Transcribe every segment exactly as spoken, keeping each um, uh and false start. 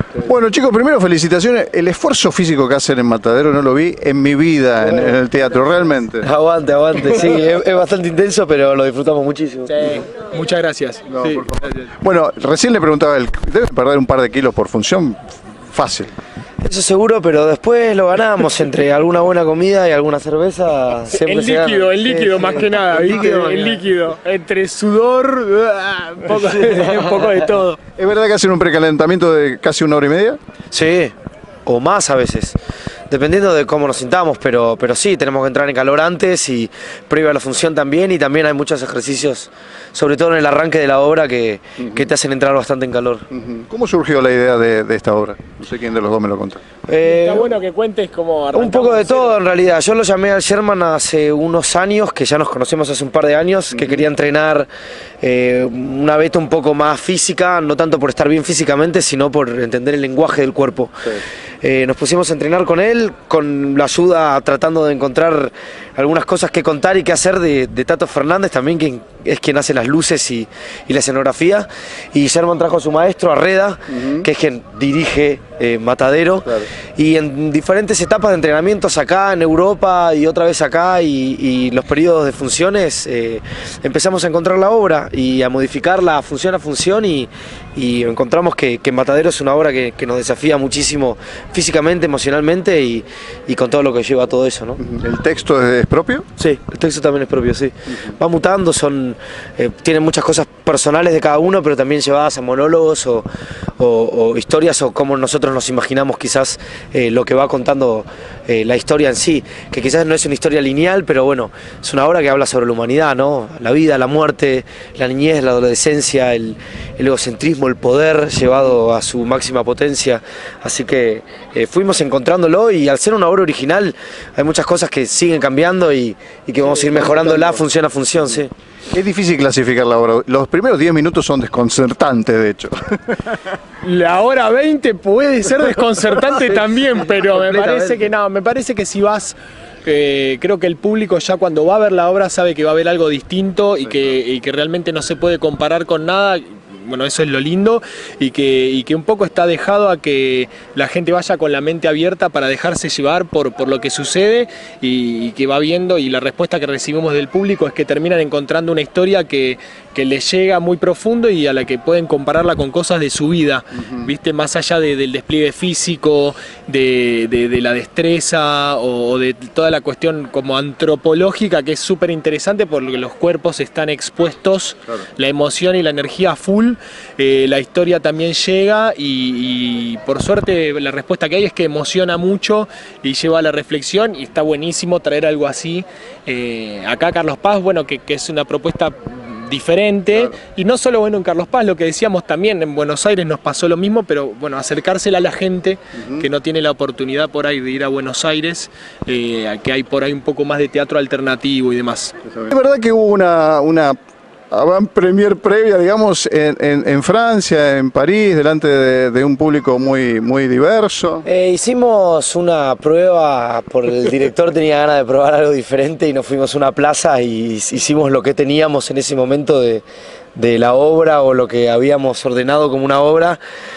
Bueno, chicos, primero felicitaciones. El esfuerzo físico que hacen en Matadero no lo vi en mi vida en, en el teatro, realmente. Aguante, aguante, sí, es, es bastante intenso, pero lo disfrutamos muchísimo. Sí, muchas gracias. No, Sí. por favor. Bueno, recién le preguntaba, él, debe perder un par de kilos por función, fácil. Eso seguro, pero después lo ganamos entre alguna buena comida y alguna cerveza. Siempre El se gana. líquido, el líquido Sí, más sí. que nada, El ¿viste? líquido, El líquido. Entre sudor, uh, un, poco de, un poco de todo. ¿Es verdad que hacen un precalentamiento de casi una hora y media? Sí, o más a veces. Dependiendo de cómo nos sintamos, pero, pero sí, tenemos que entrar en calor antes y previo a la función también, y también hay muchos ejercicios, sobre todo en el arranque de la obra, que, uh-huh. que te hacen entrar bastante en calor. Uh-huh. ¿Cómo surgió la idea de, de esta obra? No sé quién de los dos me lo contó. Eh, Está bueno que cuentes cómo arrancamos. Un poco de todo en realidad. Yo lo llamé al Sherman hace unos años, que ya nos conocemos hace un par de años, uh-huh. que quería entrenar eh, una beta un poco más física, no tanto por estar bien físicamente, sino por entender el lenguaje del cuerpo. Sí. Eh, nos pusimos a entrenar con él, con la ayuda, tratando de encontrar algunas cosas que contar y que hacer de, de Tato Fernández también, que es quien hace las luces y, y la escenografía. Y Sherman trajo a su maestro, a Reda, uh-huh. que es quien dirige eh, Matadero. Claro. Y en diferentes etapas de entrenamientos acá, en Europa y otra vez acá, y, y los periodos de funciones, eh, empezamos a encontrar la obra y a modificarla función a función, y, y encontramos que, que Matadero es una obra que, que nos desafía muchísimo físicamente, emocionalmente y, y con todo lo que lleva todo eso, ¿no? ¿El texto es propio? Sí, el texto también es propio, sí. Uh-huh. Va mutando, son, eh, tienen muchas cosas personales de cada uno, pero también llevadas a monólogos o, o, o historias, o como nosotros nos imaginamos quizás eh, lo que va contando eh, la historia en sí, que quizás no es una historia lineal, pero bueno, es una obra que habla sobre la humanidad, ¿no? La vida, la muerte, la niñez, la adolescencia, el, el egocentrismo, el poder llevado a su máxima potencia, así que eh, fuimos encontrándolo, y al ser una obra original hay muchas cosas que siguen cambiando y, y que vamos a ir mejorándola función a función, sí. Es difícil clasificar la obra. Los primeros diez minutos son desconcertantes, de hecho. La hora veinte puede ser desconcertante también, pero me parece que no, me parece que si vas... Eh, creo que el público ya cuando va a ver la obra sabe que va a ver algo distinto y que, y que realmente no se puede comparar con nada. Bueno, eso es lo lindo, y que, y que un poco está dejado a que la gente vaya con la mente abierta para dejarse llevar por, por lo que sucede, y, y que va viendo, y la respuesta que recibimos del público es que terminan encontrando una historia que, que les llega muy profundo y a la que pueden compararla con cosas de su vida, uh-huh. ¿viste? Más allá de, del despliegue físico, de, de, de la destreza o, o de toda la cuestión como antropológica, que es súper interesante porque los cuerpos están expuestos, claro. La emoción y la energía full. Eh, la historia también llega y, y por suerte la respuesta que hay es que emociona mucho y lleva a la reflexión, y está buenísimo traer algo así eh, acá. Carlos Paz, bueno, que, que es una propuesta diferente, claro. Y no solo bueno en Carlos Paz, lo que decíamos también en Buenos Aires nos pasó lo mismo, pero bueno, acercársela a la gente uh-huh. que no tiene la oportunidad por ahí de ir a Buenos Aires, eh, que hay por ahí un poco más de teatro alternativo y demás. Es verdad que hubo una, una avant premier previa, digamos, en, en, en Francia, en París, delante de, de un público muy, muy diverso. Eh, hicimos una prueba, por el director tenía ganas de probar algo diferente, y nos fuimos a una plaza y hicimos lo que teníamos en ese momento de, de la obra, o lo que habíamos ordenado como una obra.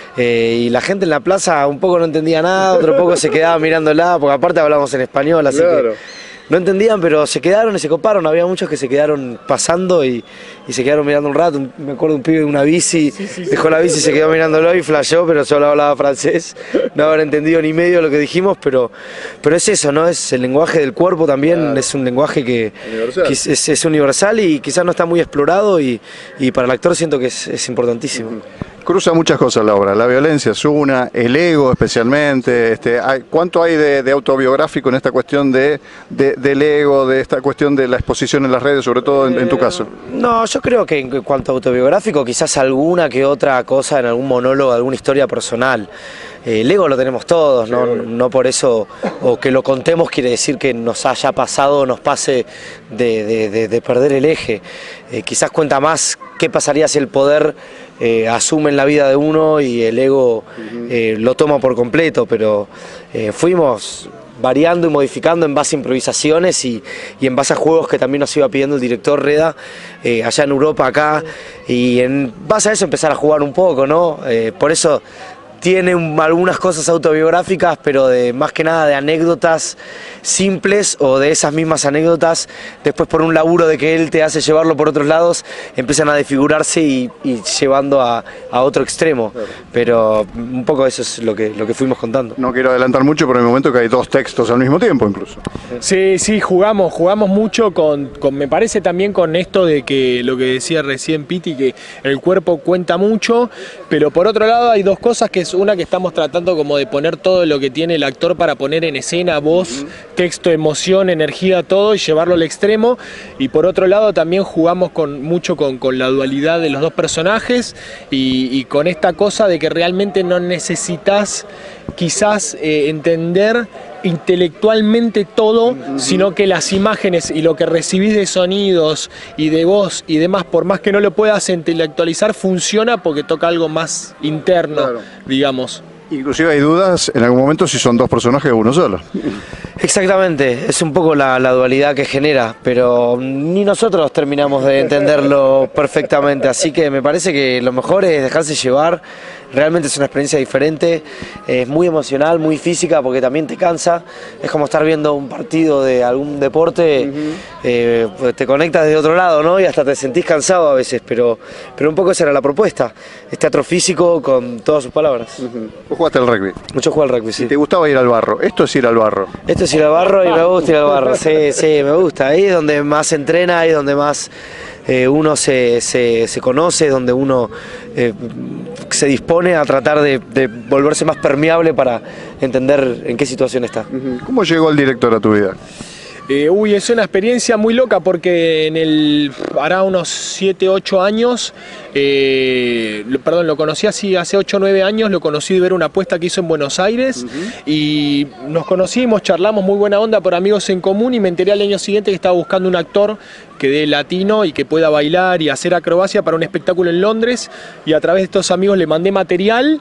Eh, y la gente en la plaza un poco no entendía nada, otro poco se quedaba mirándola, porque aparte hablamos en español, así claro. que no entendían, pero se quedaron y se coparon. Había muchos que se quedaron pasando y, y se quedaron mirando un rato. Me acuerdo de un pibe de una bici, sí, sí, dejó sí, la bici y se quedó mirándolo y flasheó, pero solo hablaba francés. No habrá entendido ni medio lo que dijimos, pero, pero es eso, ¿no? Es el lenguaje del cuerpo también, claro. Es un lenguaje que, que es, es, es universal y quizás no está muy explorado, y, y para el actor siento que es, es importantísimo. Uh-huh. Cruza muchas cosas la obra, la violencia es una, el ego especialmente, este, hay, ¿cuánto hay de, de autobiográfico en esta cuestión de, de, del ego, de esta cuestión de la exposición en las redes, sobre todo en, eh, en tu caso? No, yo creo que en cuanto a autobiográfico, quizás alguna que otra cosa en algún monólogo, alguna historia personal. Eh, el ego lo tenemos todos, ¿no? No por eso, o que lo contemos quiere decir que nos haya pasado o nos pase de, de, de, de perder el eje. Eh, quizás cuenta más qué pasaría si el poder eh, asume en la vida de uno y el ego eh, lo toma por completo, pero eh, fuimos variando y modificando en base a improvisaciones y, y en base a juegos que también nos iba pidiendo el director Reda, eh, allá en Europa, acá, y en base a eso empezar a jugar un poco, ¿no? Eh, por eso tiene un, algunas cosas autobiográficas, pero de más que nada de anécdotas simples o de esas mismas anécdotas, después por un laburo de que él te hace llevarlo por otros lados, empiezan a desfigurarse y, y llevando a, a otro extremo. Claro. Pero un poco eso es lo que, lo que fuimos contando. No quiero adelantar mucho, pero en el momento que hay dos textos al mismo tiempo incluso. Sí, sí, jugamos, jugamos mucho con, con, me parece también con esto de que lo que decía recién Piti, que el cuerpo cuenta mucho, pero por otro lado hay dos cosas, que es una que estamos tratando como de poner todo lo que tiene el actor para poner en escena, voz, texto, emoción, energía, todo y llevarlo al extremo, y por otro lado también jugamos con, mucho con, con la dualidad de los dos personajes y, y con esta cosa de que realmente no necesitas quizás eh, entender intelectualmente todo, uh-huh. sino que las imágenes y lo que recibís de sonidos y de voz y demás, por más que no lo puedas intelectualizar, funciona porque toca algo más interno, claro. digamos. Inclusive hay dudas en algún momento si son dos personajes o uno solo. Exactamente, es un poco la, la dualidad que genera, pero ni nosotros terminamos de entenderlo perfectamente, así que me parece que lo mejor es dejarse llevar. Realmente es una experiencia diferente, es muy emocional, muy física, porque también te cansa. Es como estar viendo un partido de algún deporte, uh-huh. eh, pues te conectas de otro lado, ¿no? Y hasta te sentís cansado a veces, pero, pero un poco esa era la propuesta. Es teatro físico con todas sus palabras. Uh-huh. ¿Vos jugaste al rugby? Mucho jugué al rugby, sí. ¿Y te gustaba ir al barro? Esto es ir al barro. Esto es ir al barro y me gusta ir al barro, sí, sí, me gusta. Ahí es donde más se entrena, ahí es donde más eh, uno se, se, se conoce, donde uno eh, se dispone a tratar de, de volverse más permeable para entender en qué situación está. ¿Cómo llegó el director a tu vida? Eh, uy, es una experiencia muy loca porque en el, hará unos siete, ocho años, eh, lo, perdón, lo conocí así hace ocho o nueve años, lo conocí de ver una apuesta que hizo en Buenos Aires uh-huh. y nos conocimos, charlamos muy buena onda por amigos en común y me enteré al año siguiente que estaba buscando un actor que dé latino y que pueda bailar y hacer acrobacia para un espectáculo en Londres, y a través de estos amigos le mandé material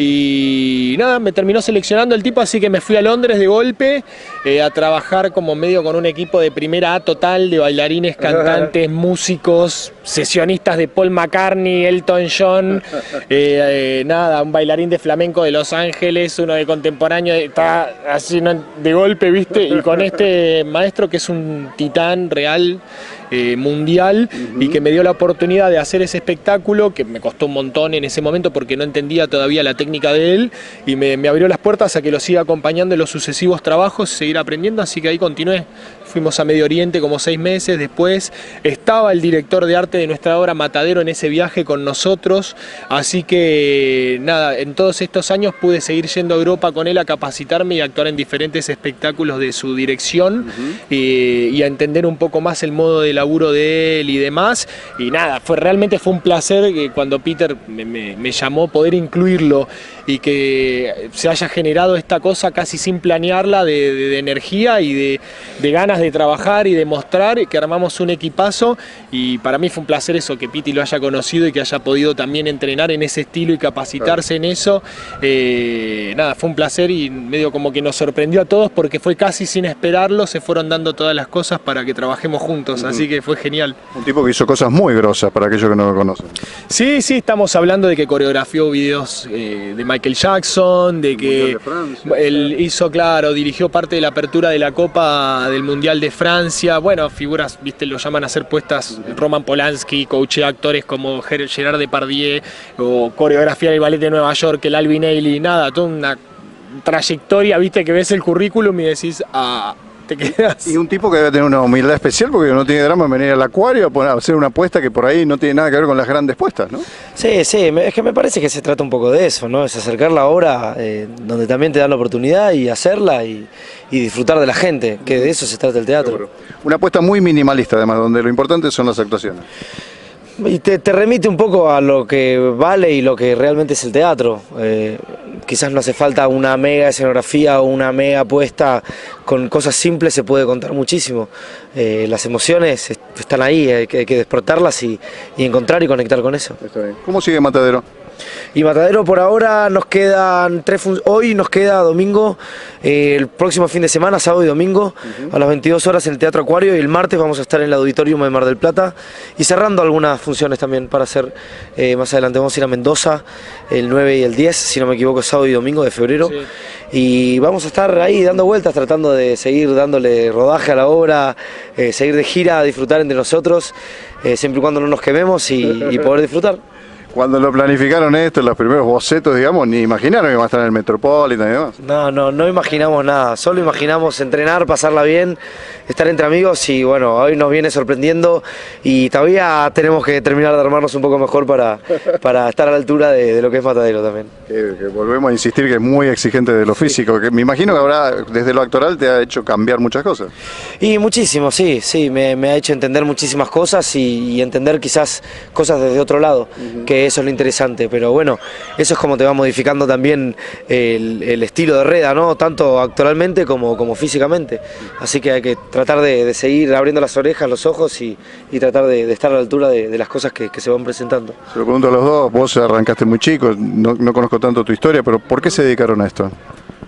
y nada, me terminó seleccionando el tipo, así que me fui a Londres de golpe eh, a trabajar como medio con un equipo de primera A total de bailarines, cantantes, músicos, sesionistas de Paul McCartney, Elton John, eh, eh, nada, un bailarín de flamenco de Los Ángeles, uno de contemporáneo, está así de golpe, ¿viste? Y con este maestro que es un titán real, Eh, mundial, uh-huh. y que me dio la oportunidad de hacer ese espectáculo, que me costó un montón en ese momento porque no entendía todavía la técnica de él, y me, me abrió las puertas a que lo siga acompañando en los sucesivos trabajos, seguir aprendiendo, así que ahí continué. Fuimos a Medio Oriente como seis meses, después estaba el director de arte de nuestra obra Matadero en ese viaje con nosotros, así que nada, en todos estos años pude seguir yendo a Europa con él a capacitarme y a actuar en diferentes espectáculos de su dirección, uh-huh. eh, y a entender un poco más el modo de laburo de él y demás, y nada, fue realmente fue un placer que cuando Peter me, me, me llamó poder incluirlo y que se haya generado esta cosa casi sin planearla de, de, de energía y de, de ganas de trabajar y de mostrar, que armamos un equipazo, y para mí fue un placer eso, que Piti lo haya conocido y que haya podido también entrenar en ese estilo y capacitarse en eso. Eh, nada, fue un placer y medio como que nos sorprendió a todos porque fue casi sin esperarlo, se fueron dando todas las cosas para que trabajemos juntos, uh-huh. así que fue genial. Un tipo que hizo cosas muy grosas para aquellos que no lo conocen. Sí, sí, estamos hablando de que coreografió videos eh, de Michael Jackson, de que de él hizo, claro, dirigió parte de la apertura de la Copa del Mundial de Francia. Bueno, figuras, viste, lo llaman a hacer puestas, Roman Polanski, coaché actores como Gerard Depardieu, o coreografiar el ballet de Nueva York, el Alvin Ailey, nada, toda una trayectoria, viste, que ves el currículum y decís, ah, te quedas. Y un tipo que debe tener una humildad especial porque no tiene drama en venir al acuario a hacer una apuesta que por ahí no tiene nada que ver con las grandes puestas, ¿no? Sí, sí, es que me parece que se trata un poco de eso, ¿no? Es acercar la obra eh, donde también te dan la oportunidad y hacerla y, y disfrutar de la gente, que de eso se trata el teatro. Seguro. Una apuesta muy minimalista además, donde lo importante son las actuaciones. Y te, te remite un poco a lo que vale y lo que realmente es el teatro. Eh, quizás no hace falta una mega escenografía o una mega puesta, con cosas simples se puede contar muchísimo. Eh, las emociones están ahí, hay que, hay que despertarlas y, y encontrar y conectar con eso. Está bien. ¿Cómo sigue Matadero? Y Matadero por ahora nos quedan tres fun hoy nos queda domingo, eh, el próximo fin de semana, sábado y domingo, uh-huh. a las veintidós horas en el Teatro Acuario, y el martes vamos a estar en el Auditorium de Mar del Plata y cerrando algunas funciones también para hacer eh, más adelante. Vamos a ir a Mendoza el nueve y el diez, si no me equivoco, sábado y domingo de febrero. Sí. Y vamos a estar ahí dando vueltas, tratando de seguir dándole rodaje a la obra, eh, seguir de gira, disfrutar entre nosotros, eh, siempre y cuando no nos quememos y, y poder disfrutar. Cuando lo planificaron esto, los primeros bocetos, digamos, ni imaginaron que iba a estar en el Metropolitan y demás. No, no, no imaginamos nada, solo imaginamos entrenar, pasarla bien, estar entre amigos y bueno, hoy nos viene sorprendiendo y todavía tenemos que terminar de armarnos un poco mejor para, para estar a la altura de, de lo que es Matadero también. Que, que volvemos a insistir que es muy exigente de lo físico, que me imagino que habrá, desde lo actoral te ha hecho cambiar muchas cosas. Y muchísimo, sí, sí, me, me ha hecho entender muchísimas cosas y, y entender quizás cosas desde otro lado, uh-huh. que eso es lo interesante, pero bueno, eso es como te va modificando también el, el estilo de Reda, ¿no? Tanto actoralmente como, como físicamente, así que hay que tratar de, de seguir abriendo las orejas, los ojos y, y tratar de, de estar a la altura de, de las cosas que, que se van presentando. Se lo pregunto a los dos, vos arrancaste muy chico, no, no conozco tanto tu historia, pero ¿por qué se dedicaron a esto?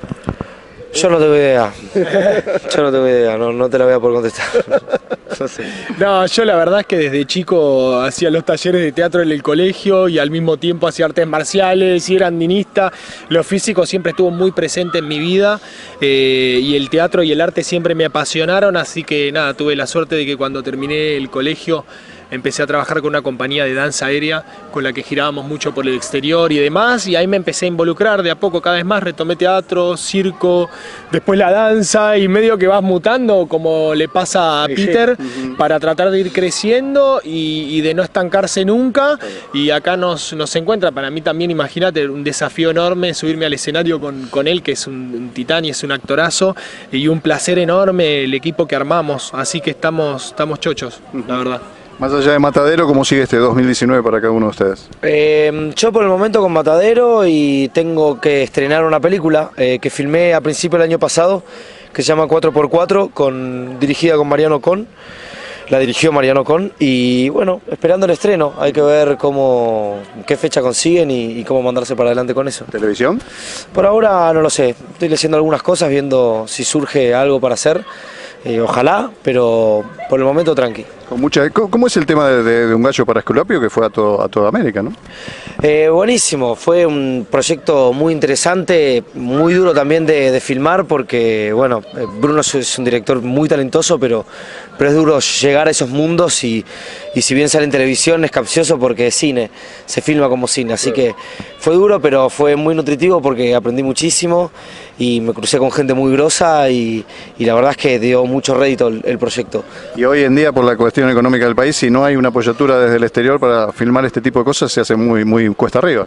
Yo no tengo idea, yo no tengo idea, no, no te la voy a poder contestar. No sé. No, yo la verdad es que desde chico hacía los talleres de teatro en el colegio y al mismo tiempo hacía artes marciales y era andinista. Lo físico siempre estuvo muy presente en mi vida eh, y el teatro y el arte siempre me apasionaron, así que nada, tuve la suerte de que cuando terminé el colegio empecé a trabajar con una compañía de danza aérea con la que girábamos mucho por el exterior y demás, y ahí me empecé a involucrar de a poco cada vez más, retomé teatro, circo, después la danza y medio que vas mutando como le pasa a Peter para tratar de ir creciendo y, y de no estancarse nunca, y acá nos, nos encuentra, para mí también, imagínate, un desafío enorme subirme al escenario con, con él, que es un, un titán y es un actorazo, y un placer enorme el equipo que armamos, así que estamos, estamos chochos, la verdad. Más allá de Matadero, ¿cómo sigue este dos mil diecinueve para cada uno de ustedes? Eh, yo por el momento con Matadero y tengo que estrenar una película eh, que filmé a principio del año pasado, que se llama cuatro por cuatro, con, dirigida con Mariano Con. La dirigió Mariano Con y bueno, esperando el estreno, hay que ver cómo, qué fecha consiguen y, y cómo mandarse para adelante con eso. ¿Televisión? Por ahora no lo sé, estoy leyendo algunas cosas, viendo si surge algo para hacer, eh, ojalá, pero por el momento tranqui. Con mucha, ¿cómo es el tema de, de, de Un gallo para Esculapio, que fue a, todo, a toda América, no? Eh, buenísimo, fue un proyecto muy interesante, muy duro también de, de filmar porque, bueno, Bruno es un director muy talentoso, pero, pero es duro llegar a esos mundos y, y si bien sale en televisión es capcioso porque es cine, se filma como cine, así que fue duro, pero fue muy nutritivo porque aprendí muchísimo y me crucé con gente muy grosa y, y la verdad es que dio mucho rédito el, el proyecto. Y hoy en día, por la cuestión económica del país, si no hay una apoyatura desde el exterior para filmar este tipo de cosas, se hace muy, muy cuesta arriba.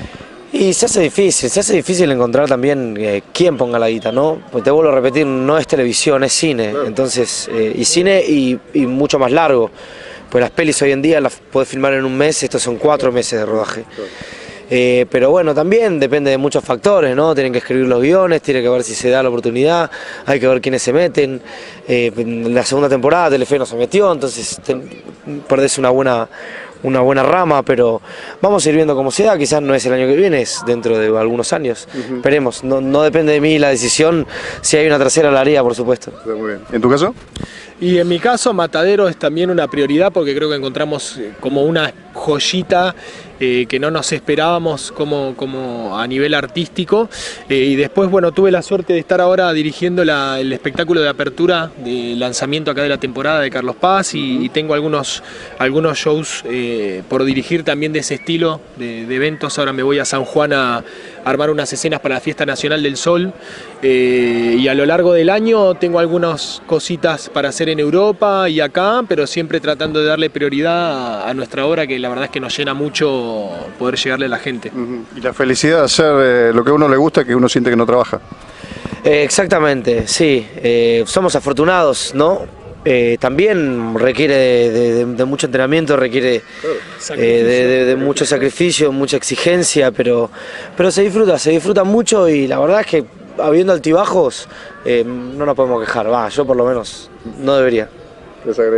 Y se hace difícil, se hace difícil encontrar también eh, quién ponga la guita, ¿no? Pues te vuelvo a repetir, no es televisión, es cine, entonces, eh, y cine y, y mucho más largo, pues las pelis hoy en día las puedes filmar en un mes, estos son cuatro meses de rodaje. Eh, pero bueno, también depende de muchos factores, ¿no? Tienen que escribir los guiones, tiene que ver si se da la oportunidad, hay que ver quiénes se meten. Eh, en la segunda temporada Telefe no se metió, entonces te, perdés una buena, una buena rama, pero vamos a ir viendo cómo se da, quizás no es el año que viene, es dentro de algunos años. Uh-huh. Esperemos, no, no depende de mí la decisión, si hay una tercera la haría, por supuesto. Muy bien. ¿En tu caso? Y en mi caso, Matadero es también una prioridad porque creo que encontramos como una joyita eh, que no nos esperábamos como, como a nivel artístico. Eh, y después, bueno, tuve la suerte de estar ahora dirigiendo la, el espectáculo de apertura de lanzamiento acá de la temporada de Carlos Paz y, y tengo algunos, algunos shows eh, por dirigir también de ese estilo de, de eventos. Ahora me voy a San Juan a armar unas escenas para la Fiesta Nacional del Sol eh, y a lo largo del año tengo algunas cositas para hacer en Europa y acá, pero siempre tratando de darle prioridad a, a nuestra obra, que la verdad es que nos llena mucho poder llegarle a la gente. Uh-huh. Y la felicidad de hacer eh, lo que a uno le gusta, que uno siente que no trabaja. Eh, exactamente, sí, eh, somos afortunados, ¿no? Eh, también requiere de, de, de mucho entrenamiento, requiere eh, de, de, de mucho sacrificio, mucha exigencia, pero, pero se disfruta, se disfruta mucho y la verdad es que habiendo altibajos eh, no nos podemos quejar, va, yo por lo menos no debería. ¿Quieres agregar?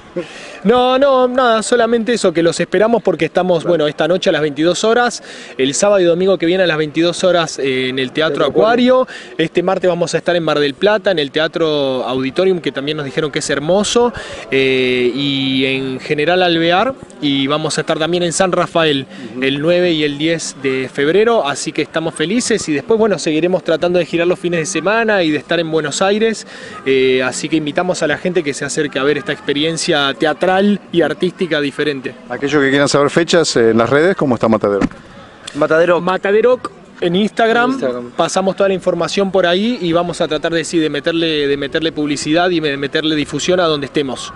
No, no, nada, solamente eso, que los esperamos porque estamos, bueno, esta noche a las veintidós horas, el sábado y domingo que viene a las veintidós horas eh, en el Teatro Acuario, este martes vamos a estar en Mar del Plata, en el Teatro Auditorium, que también nos dijeron que es hermoso, eh, y en General Alvear, y vamos a estar también en San Rafael el nueve y el diez de febrero, así que estamos felices y después, bueno, seguiremos tratando de girar los fines de semana y de estar en Buenos Aires, eh, así que invitamos a la gente que se acerque a ver esta experiencia teatral y artística diferente. Aquellos que quieran saber fechas en las redes, ¿cómo está Matadero? Matadero. Matadero en Instagram, En Instagram, pasamos toda la información por ahí y vamos a tratar de, sí, de, meterle, de meterle publicidad y de meterle difusión a donde estemos.